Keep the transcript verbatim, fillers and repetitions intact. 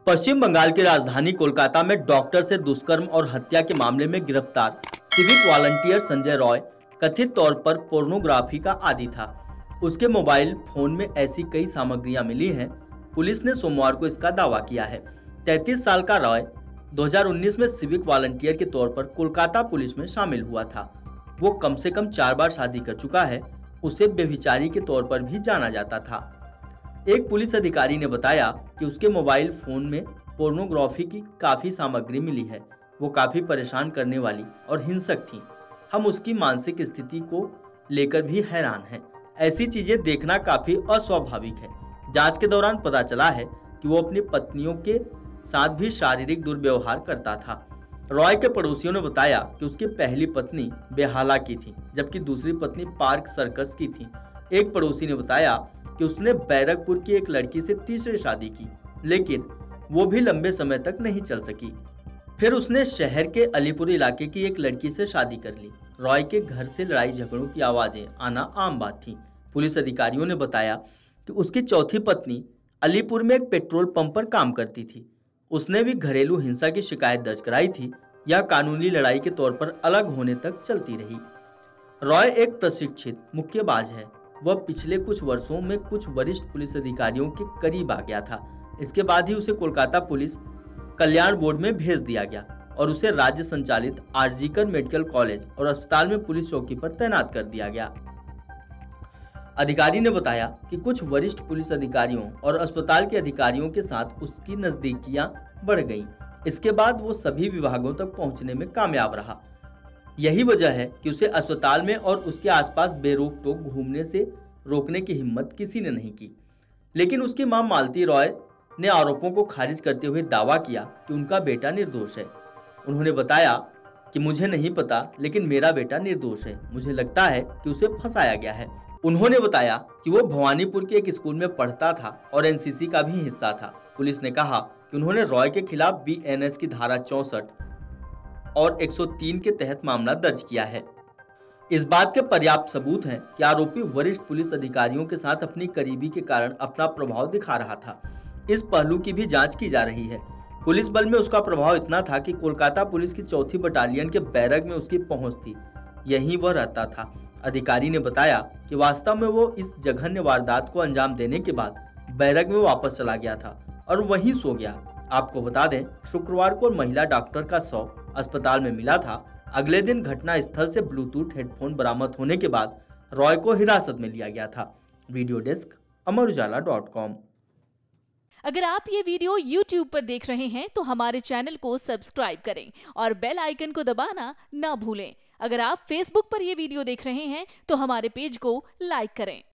पश्चिम बंगाल की राजधानी कोलकाता में डॉक्टर से दुष्कर्म और हत्या के मामले में गिरफ्तार सिविक वॉलंटियर संजय रॉय कथित तौर पर पोर्नोग्राफी का आदी था। उसके मोबाइल फोन में ऐसी कई सामग्रियां मिली हैं। पुलिस ने सोमवार को इसका दावा किया है। तैंतीस साल का रॉय दो हज़ार उन्नीस में सिविक वॉलंटियर के तौर पर कोलकाता पुलिस में शामिल हुआ था। वो कम से कम चार बार शादी कर चुका है। उसे व्यभिचारी के तौर पर भी जाना जाता था। एक पुलिस अधिकारी ने बताया कि उसके मोबाइल फोन में पोर्नोग्राफी की काफी सामग्री मिली है। वो काफी परेशान करने वाली और हिंसक थी। हम उसकी मानसिक स्थिति को लेकर भी हैरान हैं। ऐसी चीजें देखना काफी अस्वाभाविक है। जांच के दौरान पता चला है कि वो अपनी पत्नियों के साथ भी शारीरिक दुर्व्यवहार करता था। रॉय के पड़ोसियों ने बताया कि उसकी पहली पत्नी बेहाला की थी, जबकि दूसरी पत्नी पार्क सर्कस की थी। एक पड़ोसी ने बताया कि उसने बैरकपुर की एक लड़की से तीसरी शादी की, लेकिन वो भी लंबे समय तक नहीं चल सकी। फिर उसने शहर के अलीपुर इलाके की एक लड़की से शादी कर ली। रॉय के घर से लड़ाई झगड़ों की आवाजें आना आम बात थी। पुलिस अधिकारियों ने बताया कि उसकी चौथी पत्नी अलीपुर में एक पेट्रोल पंप पर काम करती थी। उसने भी घरेलू हिंसा की शिकायत दर्ज कराई थी। यह कानूनी लड़ाई के तौर पर अलग होने तक चलती रही। रॉय एक प्रशिक्षित मुक्केबाज है। वह पिछले कुछ वर्षों में कुछ वरिष्ठ पुलिस अधिकारियों के करीब आ गया था। इसके बाद ही उसे कोलकाता पुलिस कल्याण बोर्ड में भेज दिया गया और उसे राज्य संचालित आरजीकर मेडिकल कॉलेज और अस्पताल में पुलिस चौकी पर तैनात कर दिया गया। अधिकारी ने बताया कि कुछ वरिष्ठ पुलिस अधिकारियों और अस्पताल के अधिकारियों के साथ उसकी नजदीकियां बढ़ गईं। इसके बाद वो सभी विभागों तक पहुंचने में कामयाब रहा। यही वजह है कि उसे अस्पताल में और उसके आसपास बेरोक टोक घूमने से रोकने की हिम्मत किसी ने नहीं की। लेकिन उसकी मां मालती रॉय ने आरोपों को खारिज करते हुए दावा किया कि उनका बेटा निर्दोष है। उन्होंने बताया कि मुझे नहीं पता, लेकिन मेरा बेटा निर्दोष है। मुझे लगता है कि उसे फंसाया गया है। उन्होंने बताया कि वो भवानीपुर के एक स्कूल में पढ़ता था और एनसीसी का भी हिस्सा था। पुलिस ने कहा कि उन्होंने रॉय के खिलाफ बीएनएस की धारा चौसठ और एक सौ तीन के तहत मामला दर्ज किया है। इस बात के पर्याप्त सबूत हैं कि आरोपी वरिष्ठ पुलिस अधिकारियों के साथ अपनी करीबी के कारण अपना प्रभाव दिखा रहा था। इस पहलू की भी जांच की जा रही है। पुलिस बल में उसका प्रभाव इतना था कि कोलकाता पुलिस की चौथी बटालियन के बैरक में उसकी पहुंच थी। यहीं वह रहता था। अधिकारी ने बताया कि वास्तव में वो इस जघन्य वारदात को अंजाम देने के बाद बैरक में वापस चला गया था और वहीं सो गया। आपको बता दें, शुक्रवार को महिला डॉक्टर का शव अस्पताल में मिला था। अगले दिन घटना स्थल से ब्लूटूथ हेडफोन बरामद होने के बाद रॉय को हिरासत में लिया गया था। Video desk Amar Ujala dot com. अगर आप ये वीडियो यूट्यूब पर देख रहे हैं तो हमारे चैनल को सब्सक्राइब करें और बेल आइकन को दबाना ना भूलें। अगर आप फेसबुक पर ये वीडियो देख रहे हैं तो हमारे पेज को लाइक करें।